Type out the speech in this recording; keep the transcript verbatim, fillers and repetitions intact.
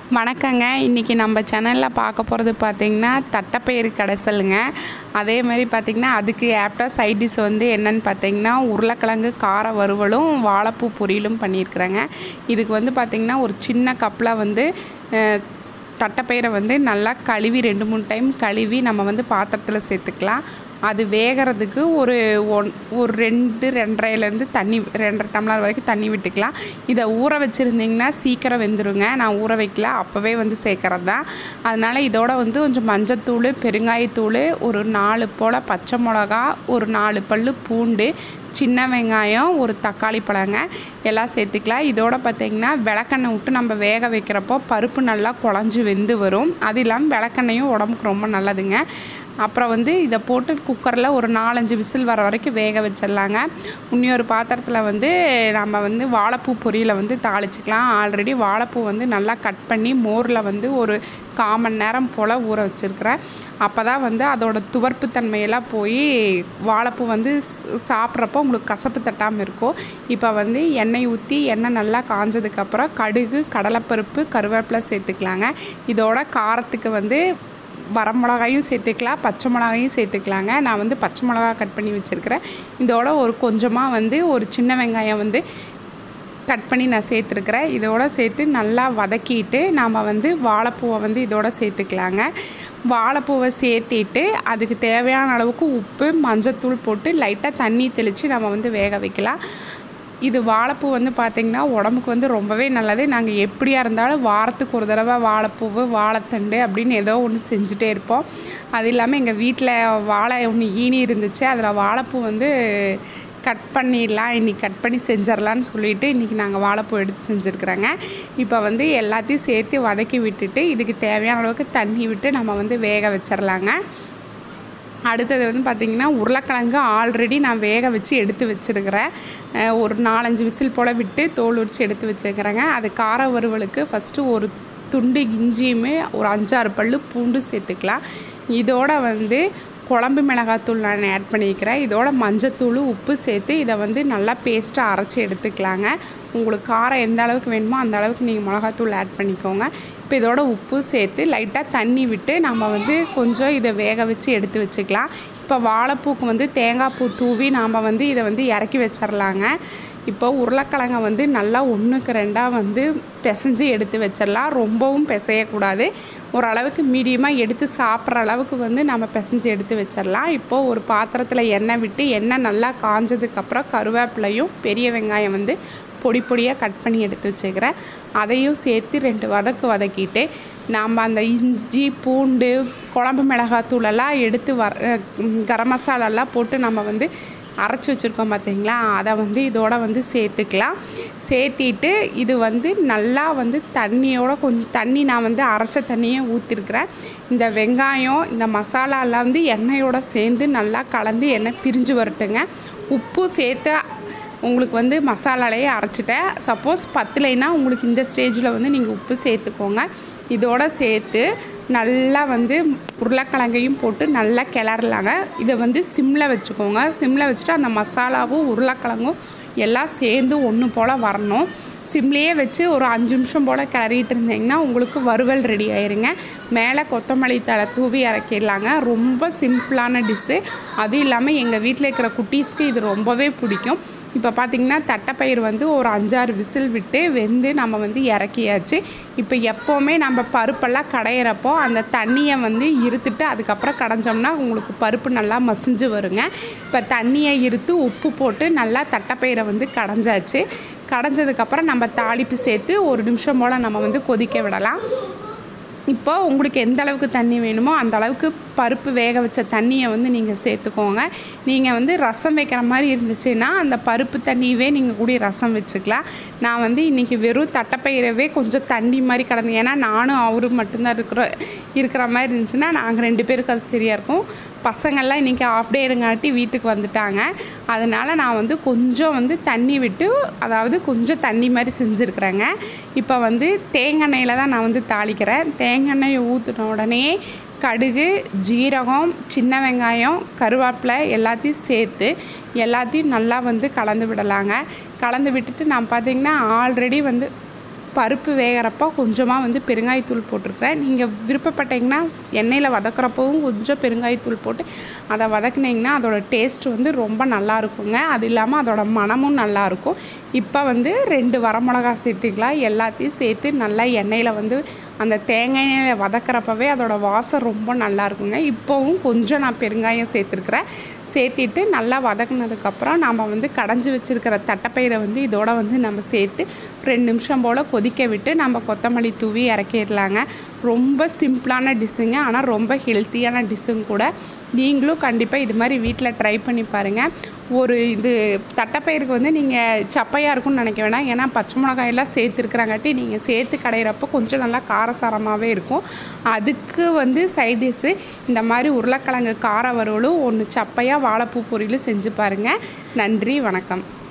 வணக்கங்க. இன்றைக்கி நம்ம சேனலில் பார்க்க போகிறது பார்த்திங்கன்னா தட்டைப்பயிறு கடைசலுங்க. அதே மாதிரி பார்த்திங்கன்னா அதுக்கு ஆப்டாக சைட் டிஷ் வந்து என்னென்னு பார்த்திங்கன்னா உருளைக்கிழங்கு கார வறுவலும் வாழைப்பூ பொரியலும் பண்ணியிருக்கிறேங்க. இதுக்கு வந்து பார்த்திங்கன்னா ஒரு சின்ன கப்பில் வந்து தட்டைப்பயிரை வந்து நல்லா கழுவி ரெண்டு மூணு டைம் கழுவி நம்ம வந்து பாத்திரத்தில் சேர்த்துக்கலாம். அது வேகிறதுக்கு ஒரு ஒன் ஒரு ரெண்டு ரெண்டரைலேருந்து தண்ணி ரெண்டரை டம்ளர் வரைக்கும் தண்ணி விட்டுக்கலாம். இதை ஊற வச்சுருந்திங்கன்னா சீக்கிரம் வெந்துடுங்க. நான் ஊற வைக்கல, அப்போவே வந்து சேர்க்குறது தான். அதனால் இதோட வந்து கொஞ்சம் மஞ்சத்தூள், பெருங்காயத்தூள், ஒரு நாலு போல் பச்சை மிளகா, ஒரு நாலு பல் பூண்டு, சின்ன வெங்காயம், ஒரு தக்காளி பழங்க எல்லாம் சேர்த்துக்கலாம். இதோட பார்த்திங்கன்னா விளக்கெண்ணெய் விட்டு நம்ம வேக வைக்கிறப்போ பருப்பு நல்லா குழஞ்சி வெந்து வரும். அது இல்லாமல் விளக்கெண்ணையும் உடம்புக்கு ரொம்ப நல்லதுங்க. அப்புறம் வந்து இதை போட்டு குக்கரில் ஒரு நாலஞ்சு விசில் வர வரைக்கும் வேக வச்சிடலாங்க. இன்னொரு பாத்திரத்தில் வந்து நம்ம வந்து வாழைப்பூ பொரியலை வந்து தாளிச்சிக்கலாம். ஆல்ரெடி வாழைப்பூ வந்து நல்லா கட் பண்ணி மோரில் வந்து ஒரு கால் மணி நேரம் போல் ஊற வச்சுருக்கிறேன். அப்போ தான் வந்து அதோட துவர்ப்பு தன்மையெல்லாம் போய் வாழைப்பூ வந்து சாப்பிட்றப்போ உங்களுக்கு கசப்பு தட்டாமல் இருக்கும். இப்போ வந்து எண்ணெய் ஊற்றி எண்ணெய் நல்லா காஞ்சதுக்கப்புறம் கடுகு, கடலைப்பருப்பு, கருவேப்பிலை சேர்த்துக்கலாங்க. இதோட காரத்துக்கு வந்து வரமிளகாயும் சேர்த்துக்கலாம், பச்சை மிளகாயும் சேர்த்துக்கலாங்க. நான் வந்து பச்சை மிளகா கட் பண்ணி வச்சுருக்கிறேன். இதோட ஒரு கொஞ்சமாக வந்து ஒரு சின்ன வெங்காயம் வந்து கட் பண்ணி நான் சேர்த்துருக்குறேன். இதோட சேர்த்து நல்லா வதக்கிட்டு நாம் வந்து வாழைப்பூவை வந்து இதோட சேர்த்துக்கலாங்க. வாழைப்பூவை சேர்த்திட்டு அதுக்கு தேவையான அளவுக்கு உப்பு, மஞ்சத்தூள் போட்டு லைட்டாக தண்ணி தெளித்து நம்ம வந்து வேக வைக்கலாம். இது வாழைப்பூ வந்து பார்த்திங்கன்னா உடம்புக்கு வந்து ரொம்பவே நல்லது. நாங்கள் எப்படியா இருந்தாலும் வாரத்துக்கு ஒரு தடவை வாழைப்பூவு, வாழைத்தண்டு அப்படின்னு ஏதோ ஒன்று செஞ்சுட்டே இருப்போம். அது இல்லாமல் எங்கள் வீட்டில் வாழை ஒன்று ஈனி இருந்துச்சு. அதில் வாழைப்பூ வந்து கட் பண்ணிடலாம், இன்றைக்கி கட் பண்ணி செஞ்சிடலான்னு சொல்லிவிட்டு இன்றைக்கி நாங்கள் வாழைப்பூ எடுத்து செஞ்சுருக்குறோங்க. இப்போ வந்து எல்லாத்தையும் சேர்த்து வதக்கி விட்டுட்டு இதுக்கு தேவையான அளவுக்கு தண்ணி விட்டு நம்ம வந்து வேக வச்சிடலாங்க. அடுத்தது வந்து பார்த்திங்கன்னா உருளைக்கிழங்கு ஆல்ரெடி நான் வேக வச்சு எடுத்து வச்சுருக்கிறேன். ஒரு நாலஞ்சு விசில் போல் விட்டு தோல் உரித்து எடுத்து வச்சுருக்கிறேங்க. அது கார வறுவலுக்கு ஃபஸ்ட்டு ஒரு துண்டு இஞ்சியுமே ஒரு அஞ்சாறு பல் பூண்டு சேர்த்துக்கலாம். இதோட வந்து குழம்பு மிளகாத்தூள் நான் ஆட் பண்ணிக்கிறேன். இதோட மஞ்சத்தூள், உப்பு சேர்த்து இதை வந்து நல்லா பேஸ்ட்டாக அரைச்சி எடுத்துக்கலாங்க. உங்களுக்கு காரம் எந்த அளவுக்கு வேணுமோ அந்த அளவுக்கு நீங்கள் மிளகாத்தூள் ஆட் பண்ணிக்கோங்க. இப்போ இதோட உப்பு சேர்த்து லைட்டாக தண்ணி விட்டு நம்ம வந்து கொஞ்சம் இதை வேக வச்சு எடுத்து வச்சுக்கலாம். இப்போ வாழைப்பூக்கு வந்து தேங்காய் பூ தூவி நாம் வந்து இதை வந்து இறக்கி வச்சிடலாங்க. இப்போ உருளைக்கிழங்கை வந்து நல்லா ஒன்றுக்கு ரெண்டாக வந்து பிசைஞ்சு எடுத்து வச்சிடலாம். ரொம்பவும் பிசையக்கூடாது, ஓரளவுக்கு மீடியமாக எடுத்து சாப்பிட்ற அளவுக்கு வந்து நம்ம பிசைஞ்சு எடுத்து வச்சிடலாம். இப்போது ஒரு பாத்திரத்தில் எண்ணெய் விட்டு எண்ணெய் நல்லா காஞ்சதுக்கப்புறம் கருவேப்பிலையும் பெரிய வெங்காயம் வந்து பொடி பொடியாக கட் பண்ணி எடுத்து வச்சுக்கிறேன். அதையும் சேர்த்து ரெண்டு வதக்கு வதக்கிட்டு நாம் அந்த இஞ்சி, பூண்டு, குழம்பு மிளகாத்தூளெல்லாம் எடுத்து வர கரம் மசாலாலாம் போட்டு நம்ம வந்து அரைச்சி வச்சுருக்கோம் பார்த்திங்களா, அதை வந்து இதோட வந்து சேர்த்துக்கலாம். சேர்த்திட்டு இது வந்து நல்லா வந்து தண்ணியோட கொஞ்சம் தண்ணி நான் வந்து அரைச்ச தண்ணியை ஊற்றிருக்கிறேன். இந்த வெங்காயம் இந்த மசாலாலாம் வந்து எண்ணெயோடு சேர்ந்து நல்லா கலந்து எண்ணெய் பிரிஞ்சு வரட்டுங்க. உப்பு சேர்த்து உங்களுக்கு வந்து மசாலாலேயே அரைச்சிட்டேன். சப்போஸ் பத்தலைன்னா உங்களுக்கு இந்த ஸ்டேஜில் வந்து நீங்கள் உப்பு சேர்த்துக்கோங்க. இதோட சேர்த்து நல்லா வந்து உருளைக்கிழங்கையும் போட்டு நல்லா கிளறலாங்க. இதை வந்து சிம்மில் வச்சுக்கோங்க. சிம்மில் வச்சுட்டு அந்த மசாலாவும் உருளைக்கிழங்கும் எல்லாம் சேர்ந்து ஒன்று போல் வரணும். சிம்லேயே வச்சு ஒரு அஞ்சு நிமிஷம் போல் கிளறிட்டு இருந்தீங்கன்னா உங்களுக்கு வறுவல் ரெடி ஆயிருங்க. மேலே கொத்தமல்லி தழை தூவி இறக்கிடலாங்க. ரொம்ப சிம்பிளான டிஷ்ஷு. அதுவும் இல்லாமல் எங்கள் வீட்டில் இருக்கிற குட்டீஸ்க்கு இது ரொம்பவே பிடிக்கும். இப்போ பார்த்திங்கன்னா தட்டைப்பயிறு வந்து ஒரு அஞ்சாறு விசில் விட்டு வெந்து நம்ம வந்து இறக்கியாச்சு. இப்போ எப்போவுமே நம்ம பருப்பெல்லாம் கடையிறப்போ அந்த தண்ணியை வந்து இருத்துட்டு அதுக்கப்புறம் கடைஞ்சோம்னா உங்களுக்கு பருப்பு நல்லா மசிஞ்சு வருங்க. இப்போ தண்ணியை இருத்து உப்பு போட்டு நல்லா தட்டைப்பயிரை வந்து கடைஞ்சாச்சு. கடைஞ்சதுக்கப்புறம் நம்ம தாளிப்பு சேர்த்து ஒரு நிமிஷம் போல் நம்ம வந்து கொதிக்க விடலாம். இப்போ உங்களுக்கு எந்த அளவுக்கு தண்ணி வேணுமோ அந்த அளவுக்கு பருப்பு வேக வச்ச தண்ணியை வந்து நீங்கள் சேர்த்துக்கோங்க. நீங்கள் வந்து ரசம் வைக்கிற மாதிரி இருந்துச்சுன்னா அந்த பருப்பு தண்ணியவே நீங்கள் கூட ரசம் வச்சுக்கலாம். நான் வந்து இன்றைக்கி வெறும் தட்டைப்பயிரவே கொஞ்சம் தண்ணி மாதிரி கலந்து, ஏன்னா நானும் அவரும் மட்டும்தான் இருக்கிற இருக்கிற மாதிரி இருந்துச்சுன்னா நாங்கள் ரெண்டு பேருக்கு அது சரியாக இருக்கும். பசங்கள்லாம் இன்றைக்கி ஆஃப் டே இருங்காட்டி வீட்டுக்கு வந்துட்டாங்க. அதனால் நான் வந்து கொஞ்சம் வந்து தண்ணி விட்டு, அதாவது கொஞ்சம் தண்ணி மாதிரி செஞ்சுருக்குறேங்க. இப்போ வந்து தேங்காய் எண்ணெயில் தான் நான் வந்து தாளிக்கிறேன். தேங்காய் எண்ணெயை ஊற்றின உடனே கடுகு, ஜீரகம், சின்ன வெங்காயம், கருவேப்பிலை எல்லாத்தையும் சேர்த்து எல்லாத்தையும் நல்லா வந்து கலந்து விடலாங்க. கலந்து விட்டுட்டு நான் பார்த்திங்கன்னா ஆல்ரெடி வந்து பருப்பு வேகிறப்போ கொஞ்சமாக வந்து பெருங்காயத்தூள் போட்டிருக்கிறேன். நீங்கள் விருப்பப்பட்டீங்கன்னா எண்ணெயில் வதக்குறப்பவும் கொஞ்சம் பெருங்காயத்தூள் போட்டு அதை வதக்குனீங்கன்னா அதோட டேஸ்ட் வந்து ரொம்ப நல்லா இருக்குங்க. அது இல்லாமல் அதோட மணமும் நல்லாயிருக்கும். இப்போ வந்து ரெண்டு வரமிளகா சேர்த்துக்கலாம். எல்லாத்தையும் சேர்த்து நல்லா எண்ணெயில் வந்து அந்த தேங்காய் எண்ணெயில் வதக்கிறப்பவே அதோட வாசம் ரொம்ப நல்லா இருக்குங்க. இப்போவும் கொஞ்சம் நான் பெருங்காயம் சேர்த்துருக்குறேன். சேர்த்திட்டு நல்லா வதக்குனதுக்கப்புறம் நம்ம வந்து கடைஞ்சி வச்சுருக்கிற தட்டைப்பயிரை வந்து இதோட வந்து நம்ம சேர்த்து ரெண்டு நிமிஷம் போல் கொதிக்க விட்டு நம்ம கொத்தமல்லி தூவி இறக்கிடலாங்க. ரொம்ப சிம்பிளான டிஷ்ஷுங்க, ஆனால் ரொம்ப ஹெல்த்தியான டிஷ்ஷும் கூட. நீங்களும் கண்டிப்பாக இது மாதிரி வீட்டில் ட்ரை பண்ணி பாருங்கள். ஒரு இது தட்டைப்பயிருக்கு வந்து நீங்கள் சப்பையாக இருக்கும்னு நினைக்க வேணாம். ஏன்னா பச்சை மிளகாயெல்லாம் சேர்த்துருக்குறாங்காட்டி நீங்கள் சேர்த்து கடையிறப்போ கொஞ்சம் நல்லா காரசாரமாகவே இருக்கும். அதுக்கு வந்து சைட் டிஷ்ஷு இந்த மாதிரி உருளைக்கிழங்கு கார வறுவலும் ஒன்று சப்பையாக வாழைப்பூ பொரியலும் செஞ்சு பாருங்கள். நன்றி, வணக்கம்.